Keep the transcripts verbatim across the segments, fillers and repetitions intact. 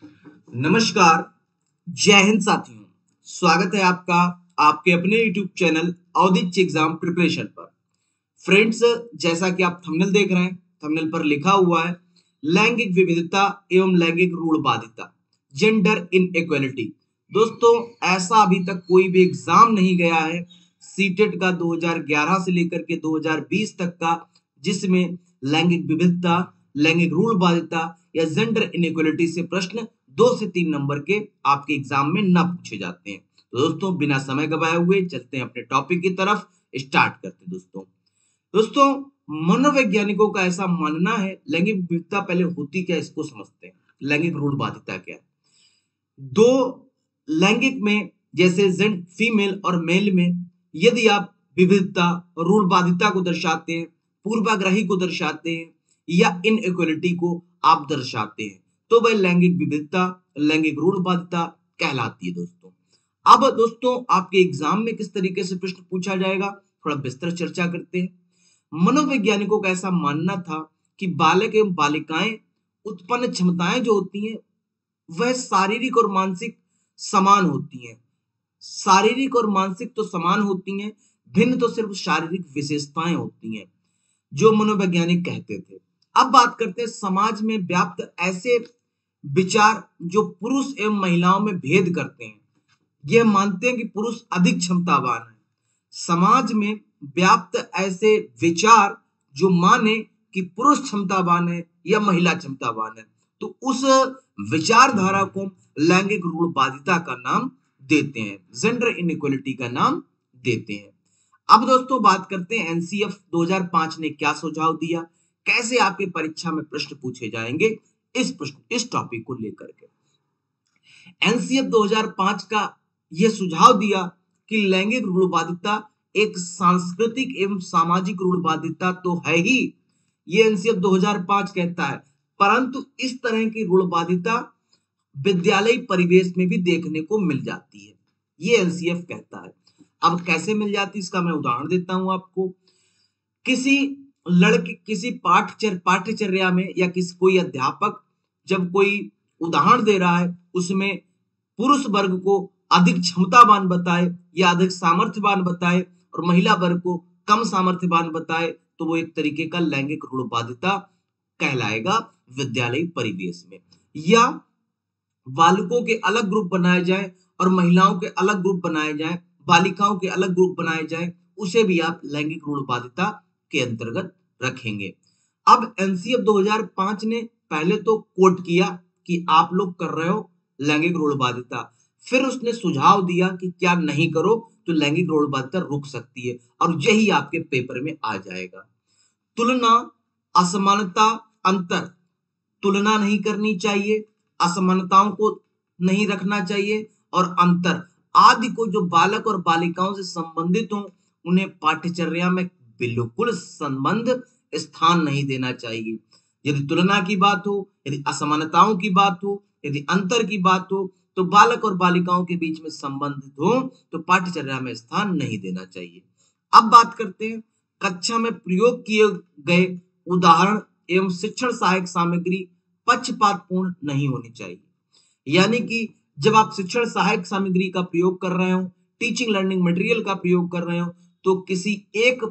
नमस्कार, जय हिंद साथियों। स्वागत है आपका आपके अपने YouTube channel Auditya exam preparation पर। फ्रेंड्स, जैसा कि आप थंबनेल देख रहे हैं, थंबनेल पर लिखा हुआ है लैंगिक विविधता एवं लैंगिक रूढ़वादिता, जेंडर इनइक्वालिटी। दोस्तों, ऐसा अभी तक कोई भी एग्जाम नहीं गया है सीटेट का दो हज़ार ग्यारह से लेकर के दो हज़ार बीस तक का जिसमें लैंगिक विविधता, लैंगिक रूढ़वादिता या जेंडर इनइक्वालिटी से प्रश्न दो से तीन नंबर के आपके एग्जाम में ना पूछे जाते हैं। तो दोस्तों, बिना समय गवाए हुए चलते हैं अपने टॉपिक की तरफ, स्टार्ट करते हैं। दोस्तों दोस्तों मनोवैज्ञानिकों का ऐसा मानना है, लैंगिक विविधता पहले होती क्या इसको समझते हैं। लैंगिक रूढ़वादिता क्या है? दो लैंगिक में जैसे जेंड फीमेल और मेल में यदि आप विविधता, रूढ़वादिता को दर्शाते हैं, पूर्वाग्रही को दर्शाते हैं या इनइक्वालिटी को आप दर्शाते हैं तो वह लैंगिक विविधता, लैंगिक रूढ़वादिता कहलाती है। दोस्तों अब दोस्तों आपके एग्जाम में किस तरीके से प्रश्न पूछा जाएगा, थोड़ा विस्तृत चर्चा करते हैं। मनोवैज्ञानिकों का ऐसा मानना था कि बालक एवं बालिकाएं उत्पन्न क्षमताएं जो होती हैं वह शारीरिक और मानसिक समान होती हैं। शारीरिक और मानसिक तो समान होती हैं, भिन्न तो सिर्फ शारीरिक विशेषताएं होती हैं, जो मनोवैज्ञानिक कहते थे। अब बात करते हैं समाज में व्याप्त ऐसे विचार जो पुरुष एवं महिलाओं में भेद करते हैं। यह मानते हैं कि पुरुष अधिक क्षमतावान है। समाज में व्याप्त ऐसे विचार जो माने कि पुरुष क्षमतावान है या महिला क्षमतावान है, तो उस विचारधारा को लैंगिक रूढ़वादिता का नाम देते हैं, जेंडर इनइक्वालिटी का नाम देते हैं। अब दोस्तों बात करते हैं एनसीएफ दो हज़ार पाँच ने क्या सुझाव दिया, कैसे आपके परीक्षा में प्रश्न पूछे जाएंगे इस प्रश्न इस टॉपिक को लेकर के। एनसीएफ दो हज़ार पाँच का यह सुझाव दिया कि लैंगिक रूढ़वादिता एक सांस्कृतिक एवं सामाजिक रूढ़वादिता तो है ही, ये एनसीएफ दो हज़ार पाँच कहता है, परंतु इस तरह की रूढ़वादिता विद्यालय परिवेश में भी देखने को मिल जाती है, ये एनसीएफ कहता है। अब कैसे मिल जाती है इसका मैं उदाहरण देता हूं आपको। किसी लड़के किसी पाठ्यचर्या पाठ्यचर्या में या किसी कोई अध्यापक जब कोई उदाहरण दे रहा है उसमें पुरुष वर्ग को अधिक क्षमतावान बताए या अधिक सामर्थ्यवान बताए और महिला वर्ग को कम सामर्थ्यवान बताए, तो वो एक तरीके का लैंगिक रूढ़वादिता कहलाएगा विद्यालय परिवेश में। या बालकों के अलग ग्रुप बनाए जाए और महिलाओं के अलग ग्रुप बनाए जाए, बालिकाओं के अलग ग्रुप बनाए जाए, उसे भी आप लैंगिक रूढ़वादिता के अंतर्गत रखेंगे। अब एनसीएफ दो हज़ार पाँच ने पहले तो कोट किया कि आप लोग कर रहे हो लैंगिक रूढ़वादिता, फिर उसने सुझाव दिया कि क्या नहीं करो तो लैंगिक रूढ़वादिता रुक सकती है, और यही आपके पेपर में आ जाएगा। तुलना, असमानता, अंतर, तुलना नहीं करनी चाहिए, असमानताओं को नहीं रखना चाहिए और अंतर आदि को जो बालक और बालिकाओं से संबंधित हो उन्हें पाठ्यचर्या में बिल्कुल संबंध स्थान नहीं देना चाहिए। यदि तुलना की बात हो, यदि असमानताओं की बात हो, यदि अंतर की बात हो, तो बालक और बालिकाओं के बीच में संबंधित हो तो पाठ्यचर्या में स्थान नहीं देना चाहिए। अब बात करते हैं कक्षा में प्रयोग किए गए उदाहरण एवं शिक्षण सहायक सामग्री पक्षपातपूर्ण नहीं होनी चाहिए। यानी कि जब आप शिक्षण सहायक सामग्री का प्रयोग कर रहे हो, टीचिंग लर्निंग मटेरियल का प्रयोग कर रहे हो, तो किसी एक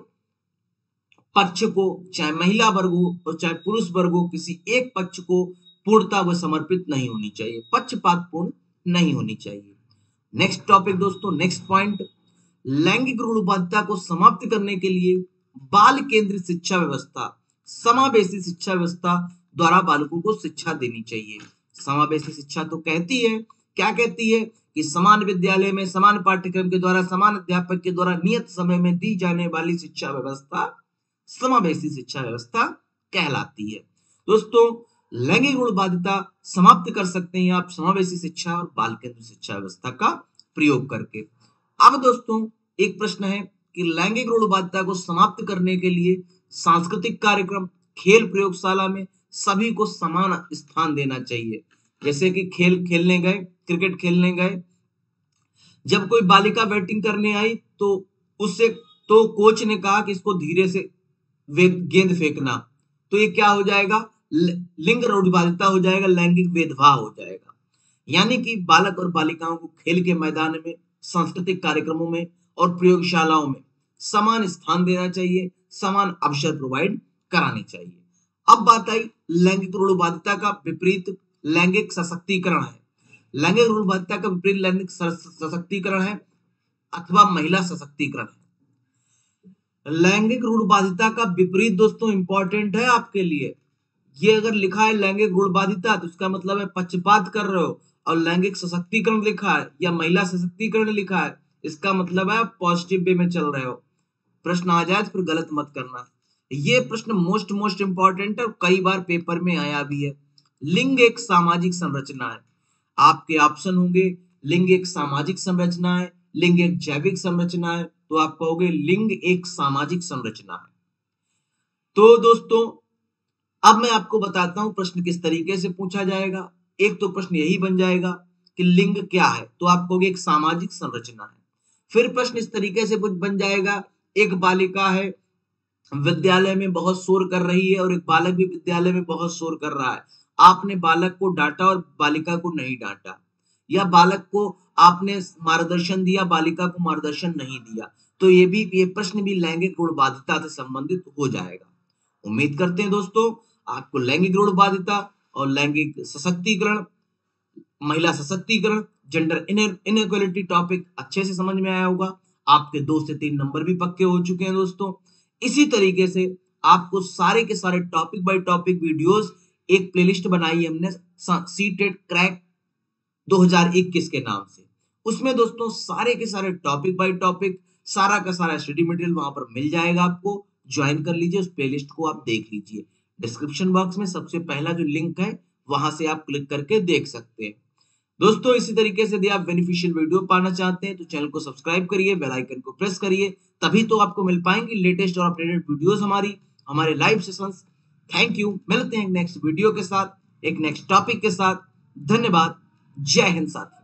पक्ष को, चाहे महिला वर्ग हो और चाहे पुरुष वर्ग हो, किसी एक पक्ष को पूर्णता व समर्पित नहीं होनी चाहिए, पक्षपातपूर्ण नहीं होनी चाहिए। नेक्स्ट टॉपिक दोस्तों, नेक्स्ट पॉइंट, लैंगिक रूढ़वादिता को समाप्त करने के लिए बाल केंद्रित शिक्षा व्यवस्था, समावेशी शिक्षा व्यवस्था द्वारा बालकों को शिक्षा देनी चाहिए। समावेशी शिक्षा तो कहती है, क्या कहती है कि समान विद्यालय में समान पाठ्यक्रम के द्वारा समान अध्यापक के द्वारा नियत समय में दी जाने वाली शिक्षा व्यवस्था समावेशी शिक्षा व्यवस्था कहलाती है। दोस्तों, लैंगिक रूढ़वादिता समाप्त कर सकते हैं आप समावेशी शिक्षा और बाल केंद्रित शिक्षा व्यवस्था का प्रयोग करके। अब दोस्तों एक प्रश्न है कि लैंगिक रूढ़वादिता को समाप्त करने के लिए सांस्कृतिक कार्यक्रम, खेल प्रयोगशाला में सभी को समान स्थान देना चाहिए। जैसे कि खेल खेलने गए, क्रिकेट खेलने गए, जब कोई बालिका बैटिंग करने आई तो उससे तो कोच ने कहा कि इसको धीरे से गेंद फेंकना, तो ये क्या हो जाएगा, लिंग रूढ़वादिता हो जाएगा, लैंगिक भेदभाव हो जाएगा। यानी कि बालक और बालिकाओं को खेल के मैदान में, सांस्कृतिक कार्यक्रमों में और प्रयोगशालाओं में समान स्थान देना चाहिए, समान अवसर प्रोवाइड कराने चाहिए। अब बात आई लैंगिक रूढ़िवादिता का विपरीत लैंगिक सशक्तिकरण है। लैंगिक रूढ़िवादिता का विपरीत लैंगिक सशक्तिकरण है अथवा महिला सशक्तिकरण है। लैंगिक रूढ़िवादिता का विपरीत दोस्तों इंपॉर्टेंट है आपके लिए। ये अगर लिखा है लैंगिक रूढ़िवादिता तो इसका मतलब है पक्षपात कर रहे हो, और लैंगिक सशक्तिकरण लिखा है या महिला सशक्तिकरण लिखा है इसका मतलब है पॉजिटिव वे में चल रहे हो। प्रश्न आ जाए तो फिर गलत मत करना। ये प्रश्न मोस्ट मोस्ट इंपॉर्टेंट है और कई बार पेपर में आया भी है। लिंग एक सामाजिक संरचना है। आपके ऑप्शन होंगे लिंग एक सामाजिक संरचना है, लिंग एक जैविक संरचना है, तो आप कहोगे लिंग एक सामाजिक संरचना है। तो दोस्तों अब मैं आपको बताता हूं प्रश्न किस तरीके से पूछा जाएगा। एक तो प्रश्न यही बन जाएगा कि लिंग क्या है, तो आप कहोगे एक सामाजिक संरचना है। फिर प्रश्न इस तरीके से बन जाएगा, एक बालिका है विद्यालय में बहुत शोर कर रही है और एक बालक भी विद्यालय में बहुत शोर कर रहा है। आपने बालक को डांटा और बालिका को नहीं डांटा, या बालक को आपने मार्गदर्शन दिया, बालिका को मार्गदर्शन नहीं दिया, तो ये भी ये प्रश्न भी लैंगिक रूढ़िवादिता से संबंधित हो जाएगा। उम्मीद करते हैं दोस्तों आपको लैंगिक रूढ़िवादिता और लैंगिक सशक्तिकरण, महिला सशक्तिकरण, जेंडर इनइक्वालिटी टॉपिक अच्छे से समझ में आया होगा। आपके दो से तीन नंबर भी पक्के हो चुके हैं दोस्तों। इसी तरीके से आपको सारे के सारे टॉपिक बाय टॉपिक वीडियोस, एक प्लेलिस्ट बनाई है हमने सीटेट क्रैक दो हज़ार इक्कीस के नाम से। उसमें दोस्तों सारे के सारे टॉपिक बाय टॉपिक, सारा का सारा स्टडी मटेरियल वहां पर मिल जाएगा। आपको ज्वाइन कर लीजिए, उस प्लेलिस्ट को आप देख लीजिए। डिस्क्रिप्शन बॉक्स में सबसे पहला जो लिंक है वहां से आप क्लिक करके देख सकते हैं दोस्तों। इसी तरीके से यदि आप बेनिफिशियल वीडियो पाना चाहते हैं तो चैनल को सब्सक्राइब करिए, बेल आइकन को प्रेस करिए, तभी तो आपको मिल पाएंगे लेटेस्ट और अपडेटेड वीडियोस हमारी, हमारे लाइव सेशंस। थैंक यू, मिलते हैं नेक्स्ट वीडियो के साथ, एक नेक्स्ट टॉपिक के साथ। धन्यवाद, जय हिंद साथी।